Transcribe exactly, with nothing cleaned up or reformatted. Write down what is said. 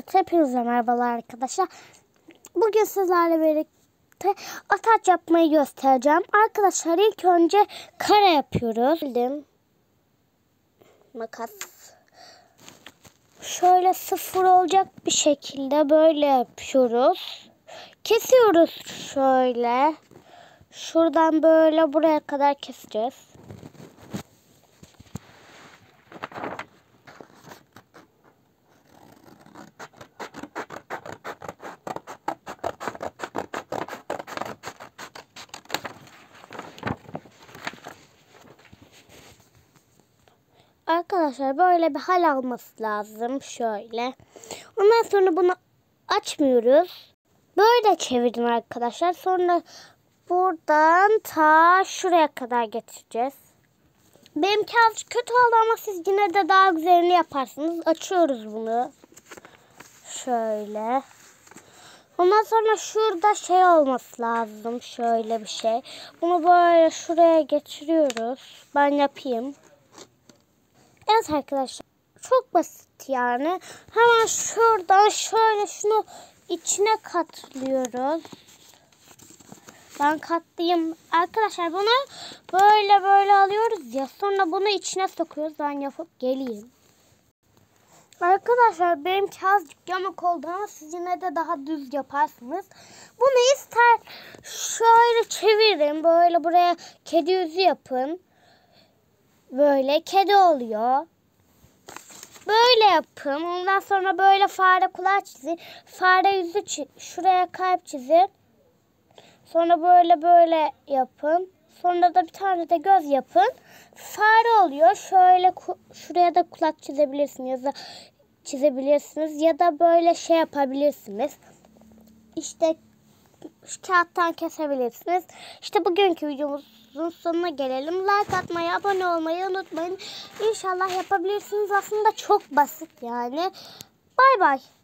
Evet, hepinize merhabalar arkadaşlar. Bugün sizlerle birlikte ataç yapmayı göstereceğim. Arkadaşlar ilk önce kare yapıyoruz. Bildim. Makas. Şöyle sıfır olacak bir şekilde böyle yapıyoruz. Kesiyoruz şöyle. Şuradan böyle buraya kadar keseceğiz. Arkadaşlar böyle bir hal alması lazım. Şöyle. Ondan sonra bunu açmıyoruz. Böyle çevirin arkadaşlar. Sonra buradan ta şuraya kadar getireceğiz. Benimki azıcık kötü oldu ama siz yine de daha güzelini yaparsınız. Açıyoruz bunu. Şöyle. Ondan sonra şurada şey olması lazım. Şöyle bir şey. Bunu böyle şuraya getiriyoruz. Ben yapayım. Evet arkadaşlar, çok basit yani. Hemen şuradan şöyle şunu içine katlıyoruz. Ben katlayayım. Arkadaşlar bunu böyle böyle alıyoruz ya. Sonra bunu içine sokuyoruz. Ben yapıp geleyim. Arkadaşlar benimki azıcık yamuk oldu ama siz yine de daha düz yaparsınız. Bunu ister şöyle çevirin. Böyle buraya kedi yüzü yapın. Böyle kedi oluyor. Böyle yapın. Ondan sonra böyle fare kulağı çizin. Fare yüzü çizin. Şuraya kalp çizin. Sonra böyle böyle yapın. Sonra da bir tane de göz yapın. Fare oluyor. Şöyle şuraya da kulak çizebilirsiniz ya da çizebilirsiniz ya da böyle şey yapabilirsiniz. İşte şu kağıttan kesebilirsiniz. İşte bugünkü videomuzun sonuna gelelim. Like atmayı, abone olmayı unutmayın. İnşallah yapabilirsiniz. Aslında çok basit yani. Bay bay.